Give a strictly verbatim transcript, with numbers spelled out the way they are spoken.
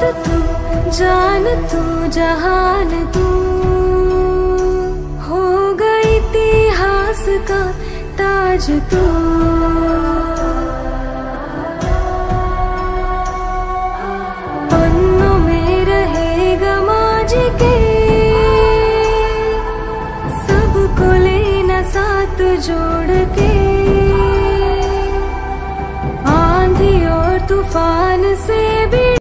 तू, जान तू, जहान तू, हो गई इतिहास का ताज तू। पन्नों में रहेगा माजी के, सबको लेना साथ जोड़ के। आंधी और तूफान से